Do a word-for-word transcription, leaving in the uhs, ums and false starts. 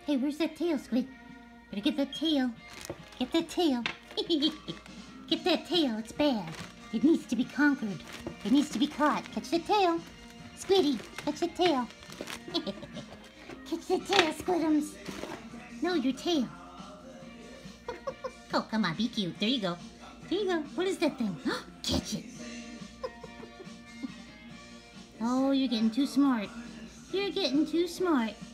Hey, where's that tail, Squid? Better get that tail. Get that tail. Get that tail. It's bad. It needs to be conquered. It needs to be caught. Catch the tail. Squiddy, catch the tail. Catch the tail, Squidums. No, your tail. Oh, come on, be cute. There you go. There you go. What is that thing? Catch it. Oh, you're getting too smart. You're getting too smart.